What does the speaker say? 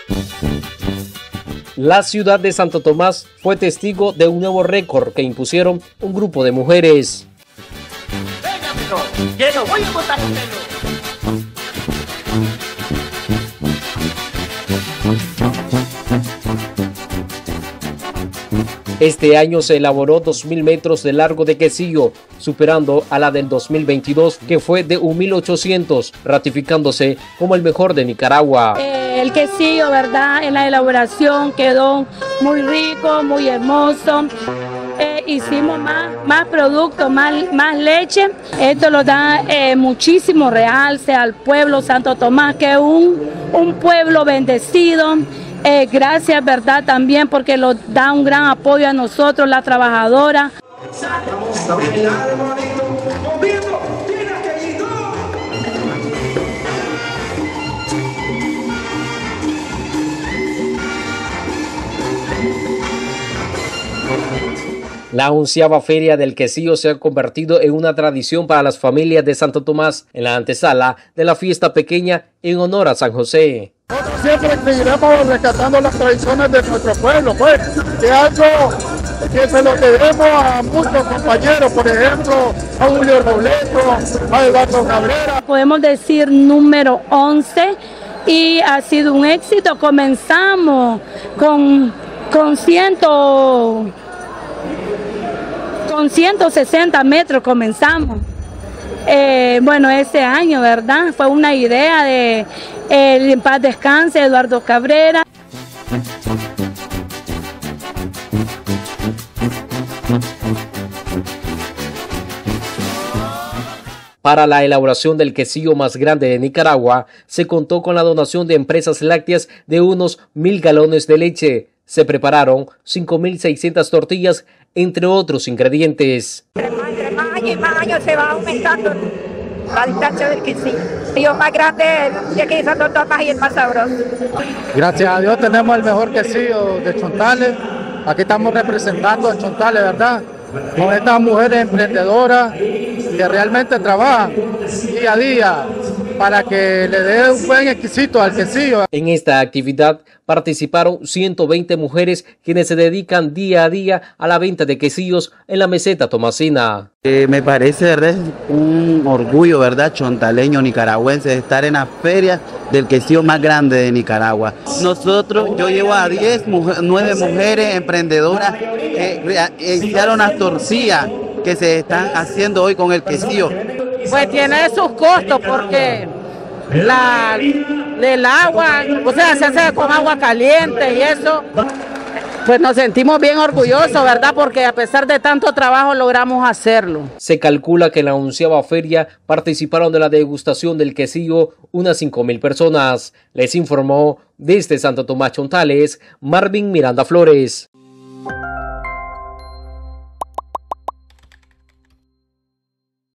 La ciudad de Santo Tomás fue testigo de un nuevo récord que impusieron un grupo de mujeres. Venga, amigo, que lo voy a botar con él. Este año se elaboró 2.000 metros de largo de quesillo, superando a la del 2022, que fue de 1.800, ratificándose como el mejor de Nicaragua. El quesillo, ¿verdad? En la elaboración quedó muy rico, muy hermoso. Hicimos más productos, más leche. Esto lo da muchísimo realce al pueblo Santo Tomás, que es un pueblo bendecido. Gracias, ¿verdad? También porque nos da un gran apoyo a nosotros, la trabajadora. La 11ª Feria del Quesillo se ha convertido en una tradición para las familias de Santo Tomás en la antesala de la fiesta pequeña en honor a San José. Siempre seguiremos rescatando las tradiciones de nuestro pueblo, pues, que es algo que se lo debemos a muchos compañeros, por ejemplo, a Julio Robledo, a Eduardo Cabrera. Podemos decir número 11 y ha sido un éxito. Comenzamos con 160 metros comenzamos. Bueno, ese año, ¿verdad? Fue una idea de en paz descanse Eduardo Cabrera. Para la elaboración del quesillo más grande de Nicaragua, se contó con la donación de empresas lácteas de unos 1.000 galones de leche. Se prepararon 5.600 tortillas, entre otros ingredientes. Entre más años y más años se va aumentando la distancia del quesillo. El más grande de aquí de Santo Tomás y el más sabroso. Gracias a Dios tenemos el mejor quesillo de Chontales. Aquí estamos representando a Chontales, ¿verdad? Con estas mujeres emprendedoras que realmente trabajan día a día para que le dé un buen exquisito al quesillo. En esta actividad participaron 120 mujeres quienes se dedican día a día a la venta de quesillos en la meseta tomasina. Me parece, ¿verdad?, un orgullo, ¿verdad?, chontaleño, nicaragüense, de estar en la feria del quesillo más grande de Nicaragua. Yo llevo a 9 mujeres emprendedoras que hicieron las tortillas que se están haciendo hoy con el quesillo. Pues tiene sus costos porque del agua, o sea, se hace con agua caliente y eso. Pues nos sentimos bien orgullosos, ¿verdad? Porque a pesar de tanto trabajo logramos hacerlo. Se calcula que en la 11ª feria participaron de la degustación del quesillo unas 5.000 personas. Les informó desde Santo Tomás Chontales, Marvin Miranda Flores.